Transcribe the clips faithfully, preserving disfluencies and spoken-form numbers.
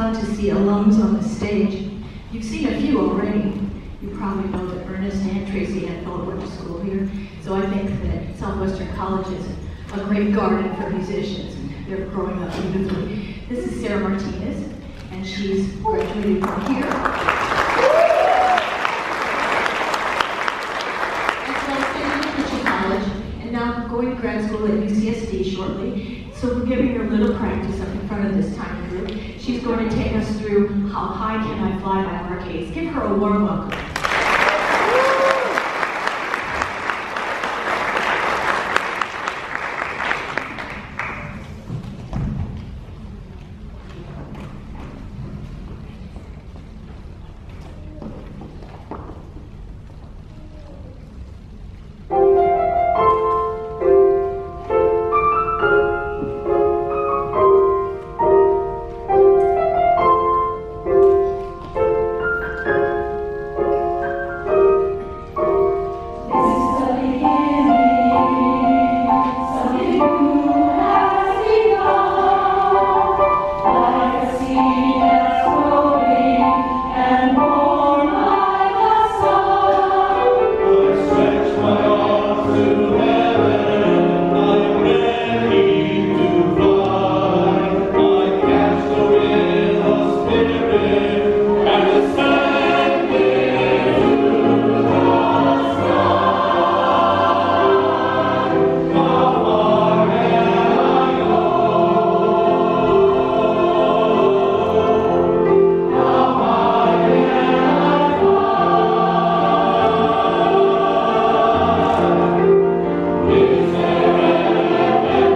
fun to see alums on the stage. You've seen a few already. You probably know that Ernest and Tracy and Philip went to school here. So I think that Southwestern College is a great garden for musicians. They're growing up beautifully. This is Sarah Martinez, and she's graduating from here. As well as State University College, and now going to grad school at U C S D shortly. So we're giving her a little practice up in front of this tiny group. She's going to take us through How High Can I Fly by Arcades. Give her a warm welcome.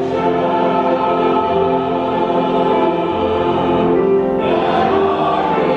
Thank you.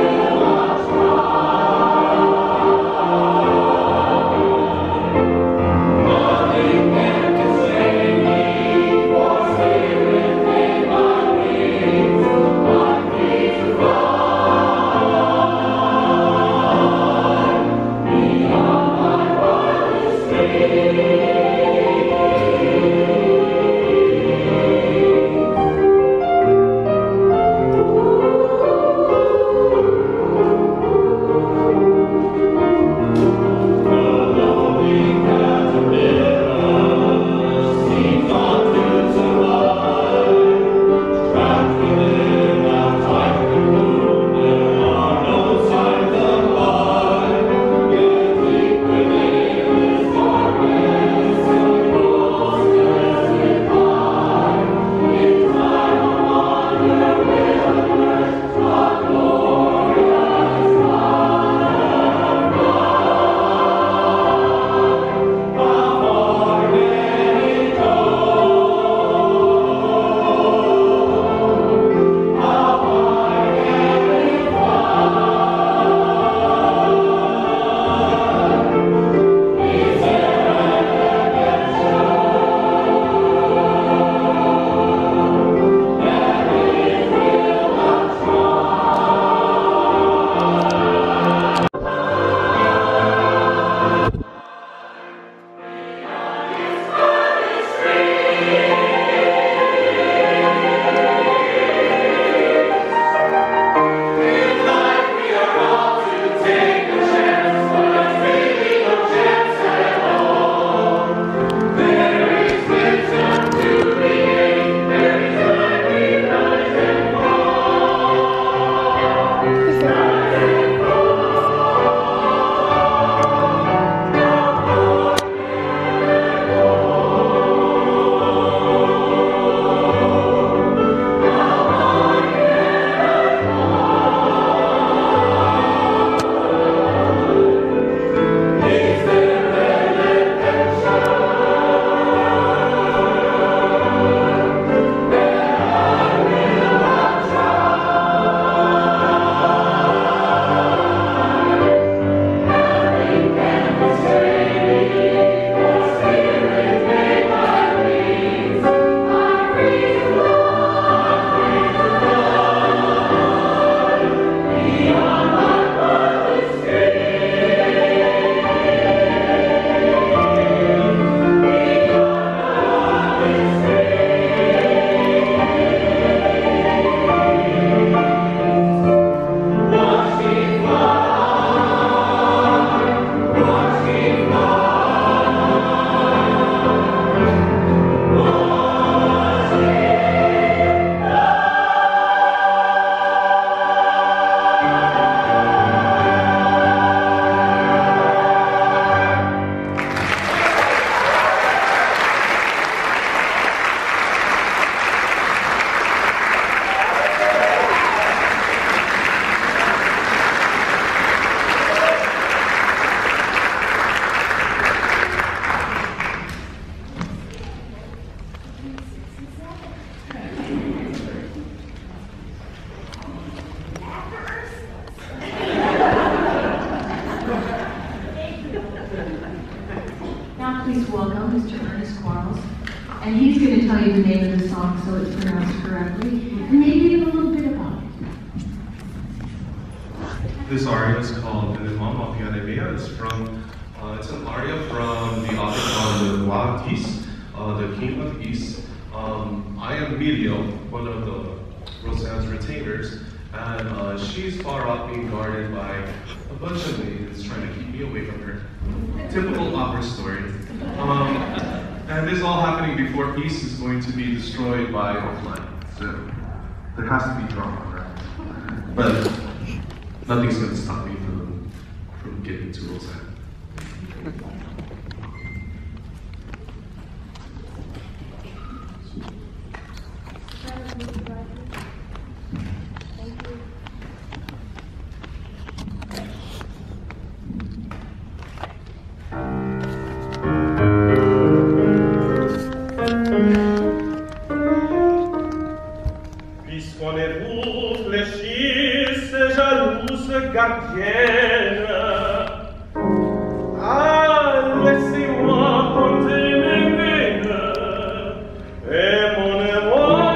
and he's going to tell you the name of the song so it's pronounced correctly, and maybe even a little bit about it. This aria is called "El Mamma Piane Mia." It's from, uh, it's an aria from the opera called Le Roi d'Is, uh, the King of East. Um, I am Emilio, one of the Roseanne's retainers, and uh, she's far off being guarded by a bunch of ladies trying to keep me away from her. Typical opera story. Um, and this all happening before East is going to be destroyed by a flood. So there has to be drama, right? But nothing's going to stop me from, from getting to Roseanne. Puisqu'on épouse les schistes jalouses gardiennes, ah, laissez-moi compter mes veines et mon émoi.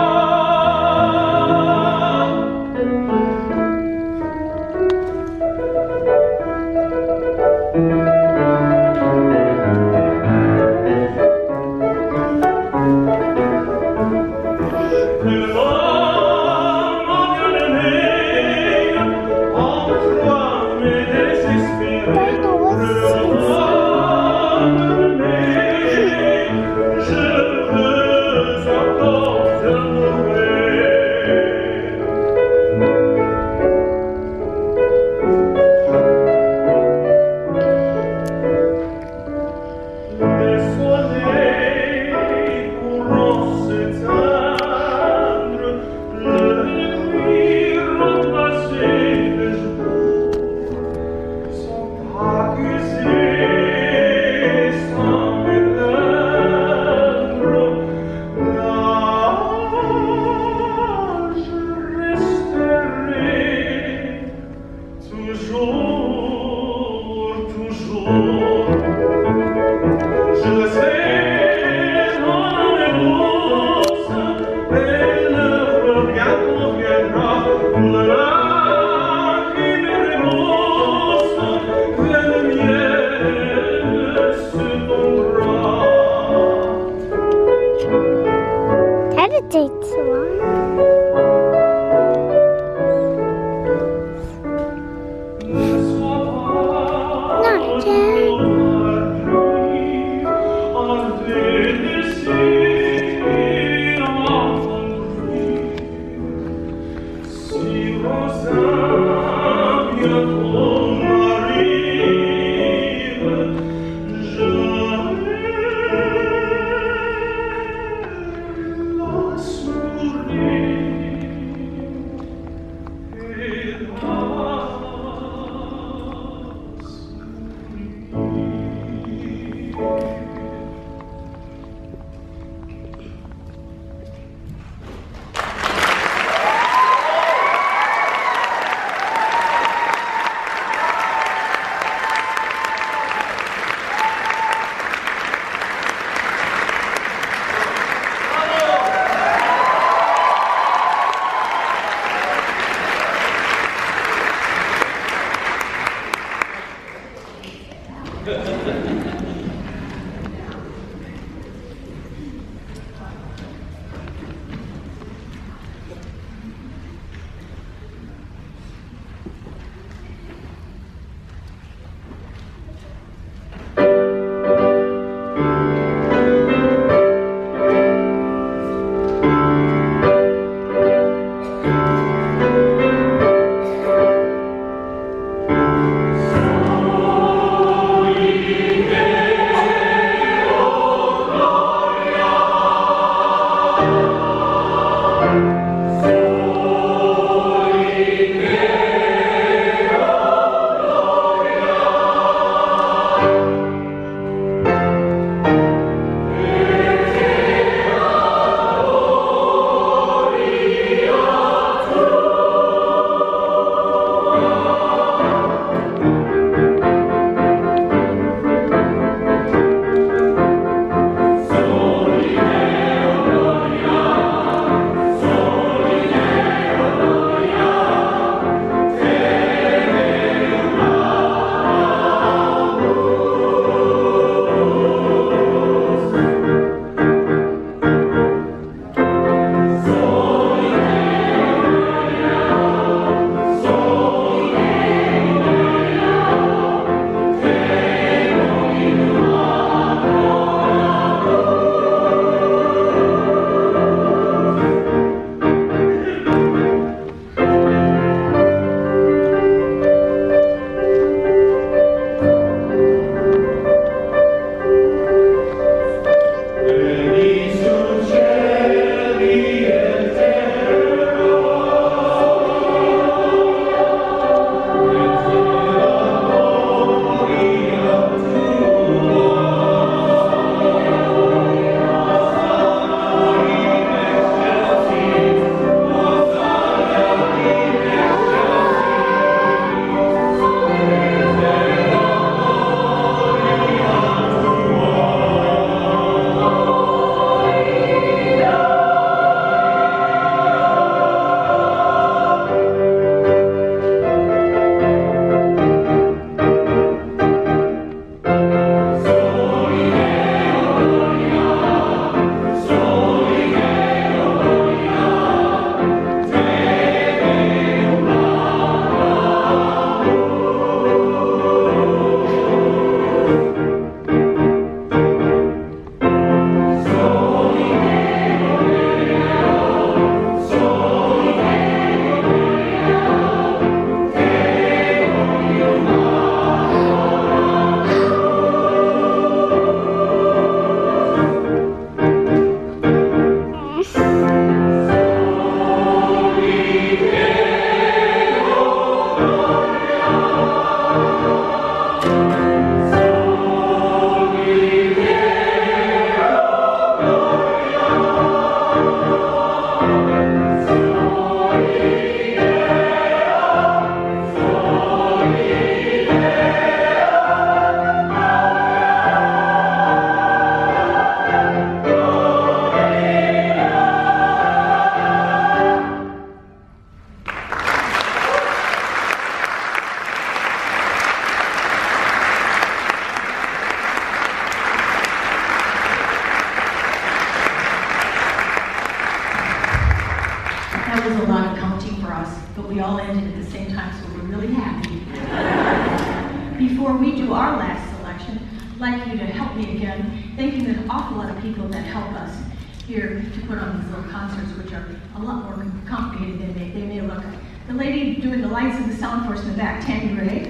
at the same time, so we're really happy. Before we do our last selection, I'd like you to help me again, thanking an awful lot of people that help us here to put on these little concerts, which are a lot more complicated than they, they may look. The lady doing the lights and the sound force in the back, Tammy Ray.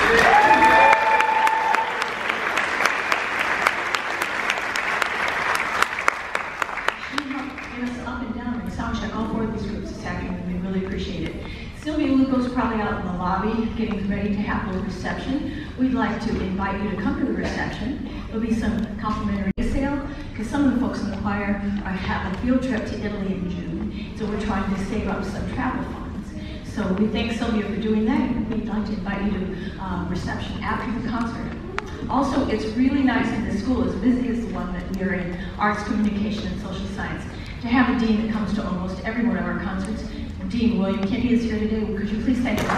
She helped get us up and down and sound check all four of these groups this afternoon. We really appreciate it. Sylvia Luco's probably out in the lobby getting ready to have a reception. We'd like to invite you to come to the reception. There'll be some complimentary sale because some of the folks in the choir are having a field trip to Italy in June. So we're trying to save up some travel funds. So we thank Sylvia for doing that. We'd like to invite you to um, reception after the concert. Also, it's really nice in this school, as busy as the one that we are in, arts, communication, and social science, to have a dean that comes to almost every one of our concerts. Dean William Kinney is here today. Could you please thank him?